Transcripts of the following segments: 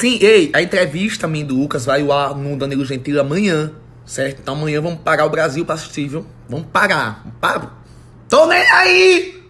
Sim, ei, a entrevista minha do Lucas vai ao ar no Danilo Gentili amanhã, certo? Então amanhã vamos parar o Brasil pra assistir, viu? Vamos parar. Tô nem aí!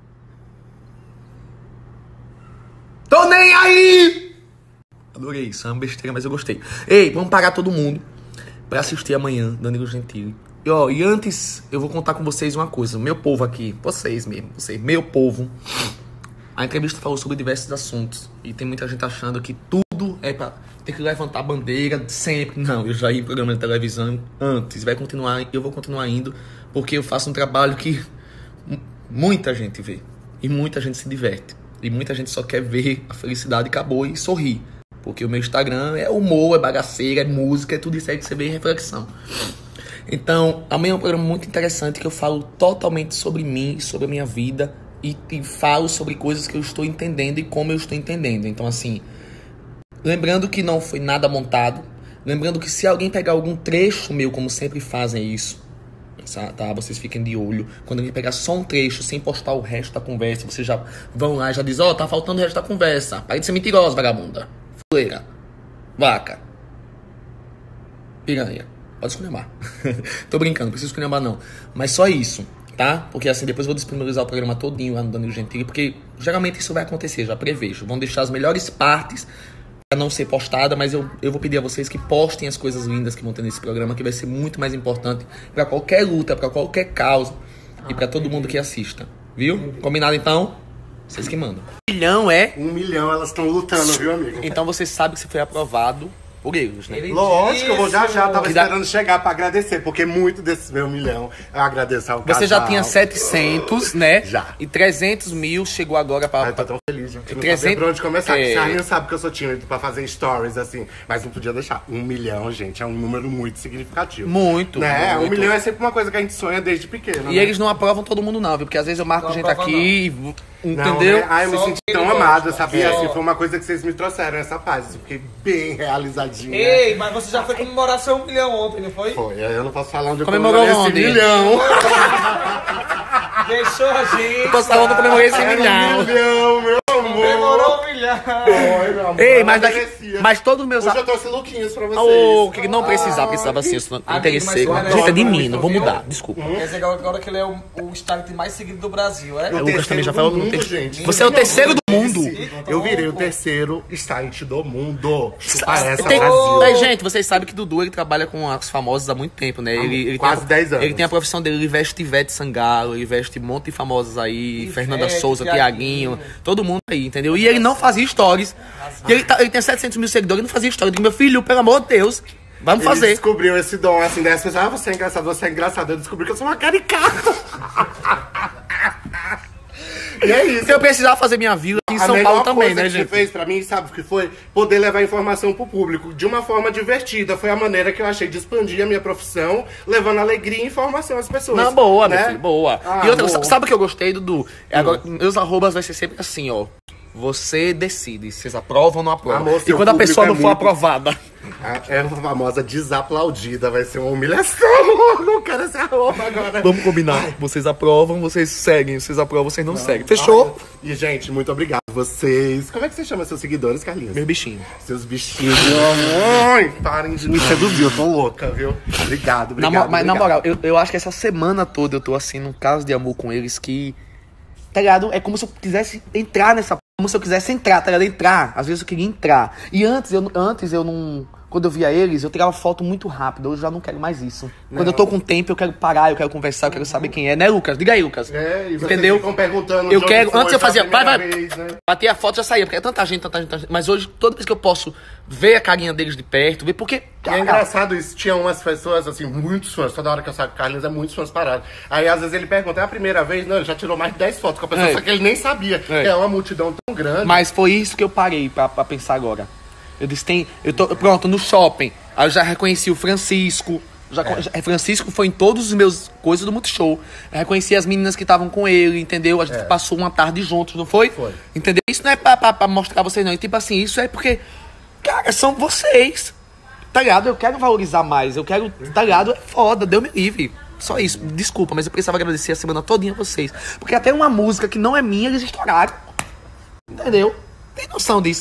Tô nem aí! Adorei isso, é uma besteira, mas eu gostei. Ei, vamos parar todo mundo pra assistir amanhã Danilo Gentili. E antes eu vou contar com vocês uma coisa. Meu povo aqui, vocês, meu povo. A entrevista falou sobre diversos assuntos. E tem muita gente achando que tudo é pra ter que levantar a bandeira sempre. Não, eu já ia em programa de televisão antes. Eu vou continuar indo, porque eu faço um trabalho que muita gente vê. E muita gente se diverte. E muita gente só quer ver a felicidade e acabou e sorrir. Porque o meu Instagram é humor, é bagaceira, é música, é tudo isso aí que você vê em reflexão. Então, amanhã é um programa muito interessante que eu falo totalmente sobre mim, sobre a minha vida e falo sobre coisas que eu estou entendendo e como eu estou entendendo. Então, assim, lembrando que não foi nada montado, lembrando que se alguém pegar algum trecho meu, como sempre fazem isso, tá? Vocês fiquem de olho. Quando alguém pegar só um trecho, sem postar o resto da conversa, vocês já vão lá e já dizem, tá faltando o resto da conversa. Para de ser mentirosa, vagabunda. Fuleira. Vaca. Piranha. Pode esculhambar. Tô brincando, não preciso esculhambar não. Mas só isso, tá? Porque assim, depois eu vou disponibilizar o programa todinho lá no Danilo Gentili, porque geralmente isso vai acontecer, já prevejo. Vão deixar as melhores partes pra não ser postada, mas eu vou pedir a vocês que postem as coisas lindas que vão ter nesse programa, que vai ser muito mais importante pra qualquer luta, pra qualquer causa e pra todo mundo que assista. Viu? Combinado então? Vocês que mandam. 1 milhão é? 1 milhão, elas estão lutando, viu, amigo? Então você sabe que você foi aprovado por eles, né? Lógico, eu vou já. Tava esperando chegar pra agradecer, porque muito desses meus 1 milhão eu agradeço ao casal. Você já tinha 700, né? Já. E 300 mil chegou agora pra... Ai, tô tão feliz, gente. Não 300... sabia pra onde começar. É... A Rainha sabe que eu sou tímido pra fazer stories, assim. Mas não podia deixar. 1 milhão, gente, é um número muito significativo. Muito. Né? Muito. 1 milhão é sempre uma coisa que a gente sonha desde pequeno, E né? eles não aprovam todo mundo não, viu? Porque às vezes eu marco gente aqui e... Entendeu? Não, né? Ai, eu me senti tão amado, sabia? Assim, foi uma coisa que vocês me trouxeram, essa paz. Eu fiquei bem realizadinha. Ei, mas você já foi comemorar seu 1 milhão ontem, não foi? Foi, eu não posso falar onde eu Comemorou comemorei esse ontem. 1 milhão. Deixou a gente. Eu posso falar onde eu comemorei esse 1 milhão. 1 milhão, meu amor. Comemorou 1 milhão. Foi, meu amor. Ei, eu mas, merecia. mas todos os meus... Hoje eu trouxe lookinhos pra vocês. Oh, que não precisava assim, eu não Amigo, interessei. mas Gente, é de agora mim, não vou viu? mudar, desculpa. Quer dizer agora que ele é o Instagram mais seguido do Brasil, é? O Lucas também já falou no mundo, terceiro. gente. Você é o terceiro do mundo. Eu virei o terceiro site do mundo. Parece Tem- Brasil. Aí, gente, vocês sabem que Dudu ele trabalha com os famosos há muito tempo, né? Ele quase tem 10 anos. Ele tem a profissão dele, ele veste Ivete Sangalo, ele veste um monte de famosos aí, Ivete, Fernanda Souza, Thiaguinho. Tiaguinho, todo mundo aí, entendeu? E ele não fazia stories. E ele tem 700 mil seguidores, ele não fazia stories. Eu digo, meu filho, pelo amor de Deus, vamos Ele fazer. descobriu esse dom, assim, daí as pessoas, você é engraçado, você é engraçado. Eu descobri que eu sou uma caricata. E é isso. Eu precisava fazer minha vila em A São melhor Paulo também, coisa né, que você gente? fez pra mim, sabe o que foi? Poder levar informação pro público de uma forma divertida. Foi a maneira que eu achei de expandir a minha profissão, levando alegria e informação às pessoas. Não, boa, né? meu filho, boa. Ah, E outra, boa. sabe o que eu gostei, Dudu? Agora, meus arrobas vai ser sempre assim, ó. Você decide, vocês aprovam ou não aprovam. Amor, E seu quando a público pessoa é não for muito- aprovada. É a famosa desaplaudida, vai ser uma humilhação. Não quero esse arroba agora. Vamos combinar. Vocês aprovam, vocês seguem. Vocês aprovam, vocês não seguem. Fechou? E, gente, muito obrigado. Vocês. Como é que você chama seus seguidores, Carlinhos? Meu bichinho. Seus bichinhos, meu amor. Parem de me seduzir, eu tô louca, viu? Obrigado. Mas na moral, eu acho que essa semana toda eu tô assim, num caso de amor com eles que. Tá ligado? É como se eu quisesse entrar nessa. Como se eu quisesse entrar, tá ligado? Entrar. Às vezes eu queria entrar. E antes eu não. Quando eu via eles, eu tirava foto muito rápido. Hoje eu já não quero mais isso. Quando eu tô com tempo, eu quero parar, eu quero conversar, eu quero saber quem é. Né, Lucas? Diga aí, Lucas. É, e vocês entendeu? ficam perguntando Eu de onde quero. foi Antes eu pela fazia. Vai. primeira vez, né? Bater a foto já saía, porque é tanta gente. Mas hoje, toda vez que eu posso ver a carinha deles de perto, ver porque. E é engraçado isso, tinha umas pessoas, assim, muitos fãs, toda hora que eu saio com o Carlinhos, é muitos fãs parados. Aí, às vezes, ele pergunta, é a primeira vez? Não, ele já tirou mais de 10 fotos com a pessoa, É. só que ele nem sabia. É. É uma multidão tão grande. Mas foi isso que eu parei pra pensar agora. Eu disse, pronto, no shopping. Aí eu já reconheci o Francisco. Francisco foi em todos os meus coisas do Multishow. Eu reconheci as meninas que estavam com ele, entendeu? A gente passou uma tarde juntos, não foi? Foi. Entendeu? Isso não é pra mostrar vocês, não. E, tipo assim, isso é porque, cara, são vocês. Tá ligado? Eu quero valorizar mais. Eu quero, tá ligado? É foda, Deus me livre. Só isso. Desculpa, mas eu precisava agradecer a semana todinha a vocês. Porque até uma música que não é minha, eles estouraram. Entendeu? Tem noção disso?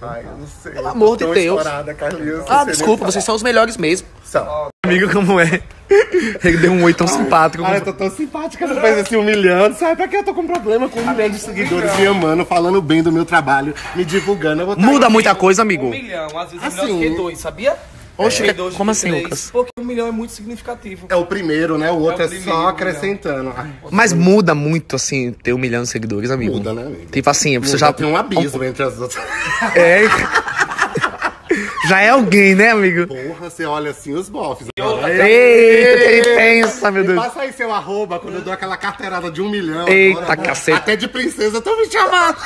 Ai, eu não sei. Pelo amor de Tão Deus. estourada, Carlinhos, Ah, você desculpa, nem vocês são os melhores mesmo. são. Amigo, como é? Ele deu um oi tão simpático. Ai, eu tô tão simpática, não faz assim humilhando. Sabe pra que eu tô com problema com 1 milhão de seguidores me amando, falando bem do meu trabalho, me divulgando. Eu vou tá Muda aqui. muita coisa, amigo. 1 milhão, às vezes Assim, é melhor do que 2, sabia? Oxe, Dois, como assim, 3, Lucas? Porque 1 milhão é muito significativo. É o primeiro, né? O outro É é, o primeiro, só acrescentando. Ai, Mas muda muito, assim, ter 1 milhão de seguidores, amigo. muda, né, amigo? Tipo assim, você Muda, já... tem um abismo entre as outras. É... Já é alguém, né, amigo? Porra, você olha assim os bofs. Eita, que ele pensa, meu Me Deus. passa aí seu arroba quando eu dou aquela carteirada de 1 milhão. Eita, agora, cacete. Até de princesa estão me chamando.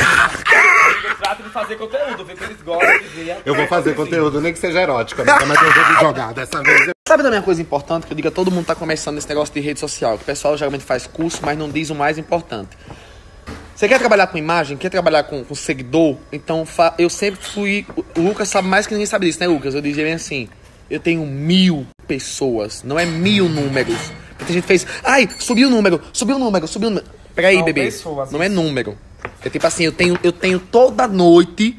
Eu trato de fazer conteúdo, ver que eles gostam de ver. Eu vou fazer conteúdo, nem que seja erótico, amiga, mas eu vou me jogar dessa vez. Sabe também uma coisa importante que eu digo, todo mundo tá começando nesse negócio de rede social, que o pessoal geralmente faz curso, mas não diz o mais importante. Você quer trabalhar com imagem, quer trabalhar com seguidor, então eu sempre fui... O Lucas sabe mais que ninguém sabe disso, né, Lucas? Eu dizia bem assim, eu tenho 1000 pessoas, não é 1000 números. Porque tem gente que fez, ai, subiu o número. Peraí, Não, bebê, pessoas, não é número. É tipo assim, eu tenho toda noite...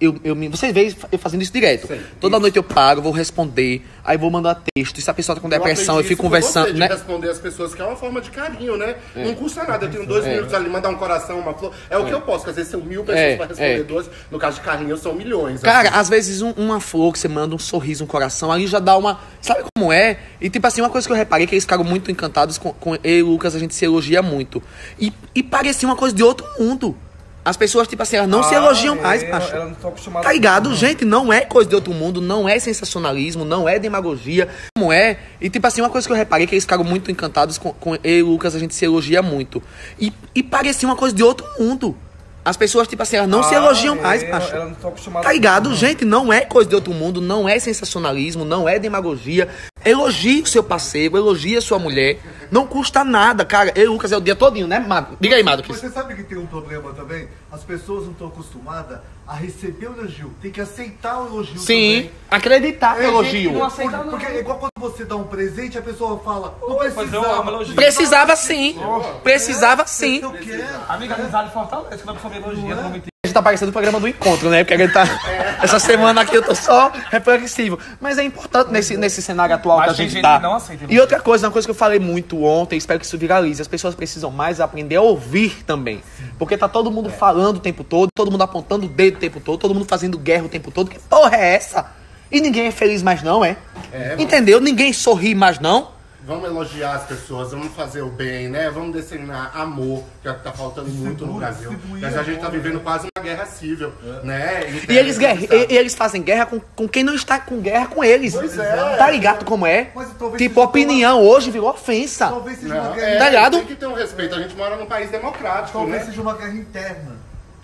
Você vê eu fazendo isso direto. Sim. Toda noite eu paro, vou responder, aí vou mandar texto. E se a pessoa tá com depressão, eu fico conversando, de né? responder as pessoas, que é uma forma de carinho, né? Não custa nada. Eu tenho 2 minutos ali, mandar um coração, uma flor. É o que eu posso, porque às vezes são 1000 pessoas pra responder 2. No caso de Carlinhos, são milhões. Cara, assim. às vezes uma flor que você manda, um sorriso, um coração, aí já dá uma... Sabe como é? E tipo assim, uma coisa que eu reparei, que eles ficaram muito encantados com eu e o Lucas, a gente se elogia muito. E parecia uma coisa de outro mundo. As pessoas, tipo assim, elas não se elogiam mais, macho. Ela não tô acostumada. Tá ligado? Gente, não é coisa de outro mundo, não é sensacionalismo, não é demagogia, como é. E tipo assim, uma coisa que eu reparei, que eles ficaram muito encantados com eu e o Lucas, a gente se elogia muito. E parecia uma coisa de outro mundo. As pessoas, tipo assim, elas não se elogiam mais, macho. Ela não tô acostumada. Tá ligado? Gente, não é coisa de outro mundo, não é sensacionalismo, não é demagogia. Elogie o seu parceiro, elogie a sua mulher. Não custa nada, cara. Eu e o Lucas é o dia todinho, né, Mado? Diga aí, Mado. Você sabe que tem um problema também? As pessoas não estão acostumadas a receber o elogio. Tem que aceitar o elogio Sim, também. acreditar no elogio. não aceita, não. Porque é igual quando você dá um presente, a pessoa fala, não Mas eu amo precisava. elogio. Precisava sim. Precisava sim. Eu quero. Amiga, amizade fortalece, quando a pessoa me elogia, não me A gente tá parecendo o programa do encontro, né? Porque a gente tá... Essa semana aqui eu tô só reflexivo. Mas é importante nesse cenário atual Mas que a tem gente gente tá. que não aceita E elogio. outra coisa, uma coisa que eu falei muito ontem, espero que isso viralize. As pessoas precisam mais aprender a ouvir também. Porque tá todo mundo falando o tempo todo, todo mundo apontando o dedo o tempo todo mundo fazendo guerra o tempo todo. Que porra é essa? E ninguém é feliz mais não, é? Entendeu? Ninguém sorri mais não. Vamos elogiar as pessoas, vamos fazer o bem, né? Vamos disseminar amor, que é o que tá faltando muito no Brasil. Mas a gente tá vivendo quase uma guerra civil, né? E eles fazem guerra com quem não está com guerra com eles. Pois é. Tá ligado como é? Mas talvez Tipo, seja opinião hoje virou ofensa. Talvez seja Não, uma guerra. Tá ligado? Tem que ter um respeito, a gente mora num país democrático, Talvez né? seja uma guerra interna.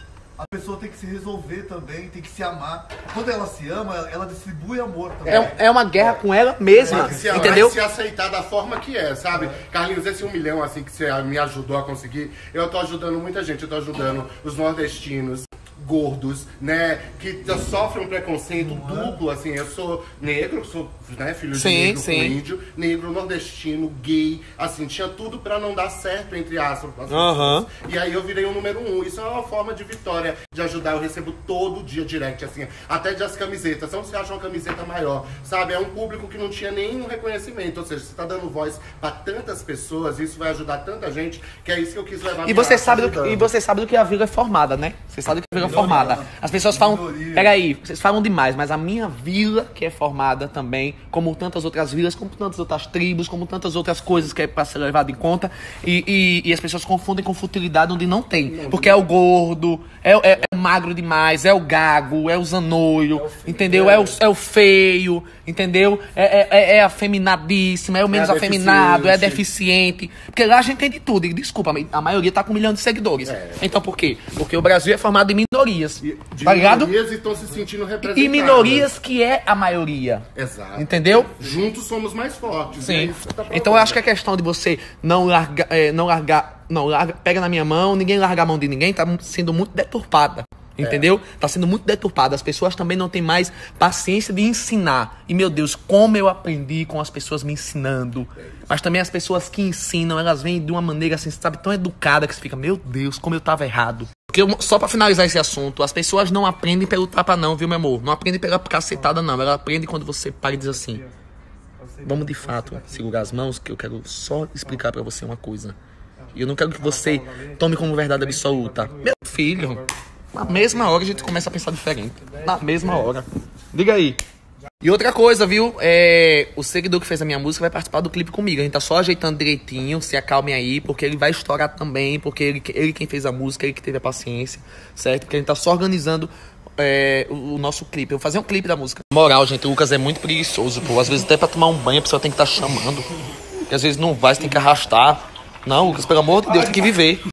A pessoa tem que se resolver também, tem que se amar. Quando ela se ama, ela distribui amor também. É uma guerra com ela mesma, Tem que se amar entendeu? e se aceitar da forma que é, sabe? Carlinhos, esse 1 milhão, assim, que você me ajudou a conseguir, eu tô ajudando muita gente. Eu tô ajudando os nordestinos, gordos, né? Que sofrem um preconceito duplo, assim. Eu sou negro, sou, né, filho de Sim, negro sim. com índio, negro, nordestino, gay, assim, tinha tudo pra não dar certo, entre aspas. as Aham. pessoas. E aí eu virei o número 1. Isso é uma forma de vitória, de ajudar. Eu recebo todo dia direct, assim, até de as camisetas. Então você acha uma camiseta maior, sabe? É um público que não tinha nenhum reconhecimento. Ou seja, você tá dando voz pra tantas pessoas, isso vai ajudar tanta gente, que é isso que eu quis levar. E você sabe do que a vila é formada, né? Você sabe do que a vila é formada. As pessoas falam, peraí, vocês falam demais, mas a minha vila que é formada também, como tantas outras vilas, como tantas outras tribos, como tantas outras coisas que é pra ser levado em conta, e as pessoas confundem com futilidade onde não tem. Porque é o gordo, é o magro demais, é o gago, é o zanoio, entendeu? É o feio, entendeu? É afeminadíssimo, é o menos afeminado, é deficiente. Porque lá a gente tem de tudo. E desculpa, a maioria tá com 1 milhão de seguidores. Então por quê? Porque o Brasil é formado de minorias. De Tá ligado? minorias e estão se sentindo representadas. E minorias que é a maioria. Exato. Entendeu? Juntos somos mais fortes. Sim. É isso que tá Então eu acho que a questão de você não largar, pega na minha mão, ninguém larga a mão de ninguém, tá sendo muito deturpada. Entendeu? Tá sendo muito deturpada. As pessoas também não têm mais paciência de ensinar. E, meu Deus, como eu aprendi com as pessoas me ensinando. Mas também as pessoas que ensinam, elas vêm de uma maneira, assim, sabe, tão educada que você fica, meu Deus, como eu tava errado. Porque só pra finalizar esse assunto, as pessoas não aprendem pelo tapa não, viu, meu amor? Não aprendem pela cacetada não, ela aprende quando você para e diz assim: vamos de fato segurar as mãos, que eu quero só explicar pra você uma coisa. E eu não quero que você tome como verdade absoluta. Meu filho, na mesma hora a gente começa a pensar diferente. Na mesma hora. Diga aí. E outra coisa, viu? O seguidor que fez a minha música vai participar do clipe comigo. A gente tá só ajeitando direitinho, se acalmem aí, porque ele vai estourar também, porque ele quem fez a música, ele que teve a paciência, certo? Porque a gente tá só organizando o nosso clipe. Eu vou fazer um clipe da música. Moral, gente, o Lucas é muito preguiçoso, pô. Às vezes até pra tomar um banho a pessoa tem que estar chamando. E às vezes não vai, você tem que arrastar. Não, Lucas, pelo amor de Deus, tem que viver.